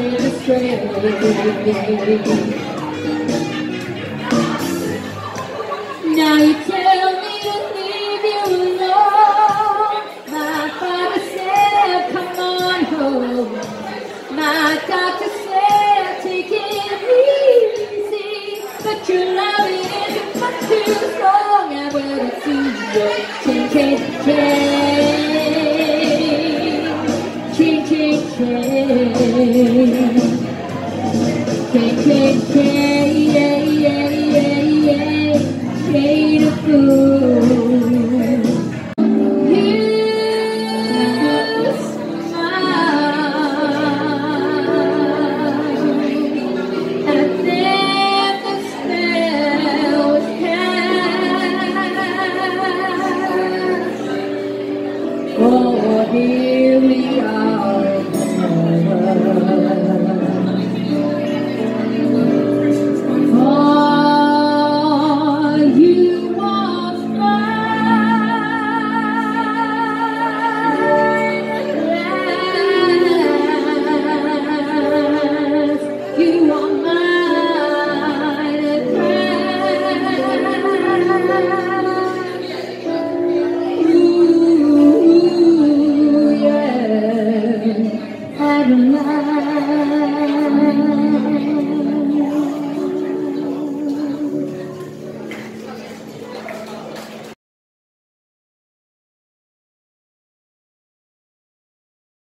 led astray. Now you tell me to leave you alone. My father said, come on home. My doctor said, take it easy. But your love is much too strong. I will see you. Change, change, change. Change, change, change. Change, change, change. Yeah, yeah, yeah, yeah. Shade of blue. You smile, and I think the spell was cast. Oh, here we are again. I don't know.